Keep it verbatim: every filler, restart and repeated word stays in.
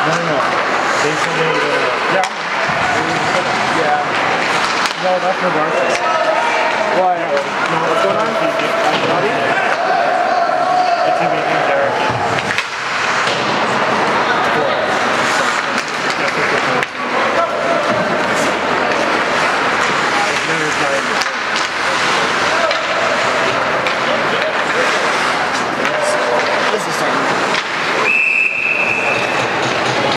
No, no, no. They said they would, uh, yeah. Yeah. No, that's for Garcia. Why? No, what's going on? It's even in Derek. I've never tried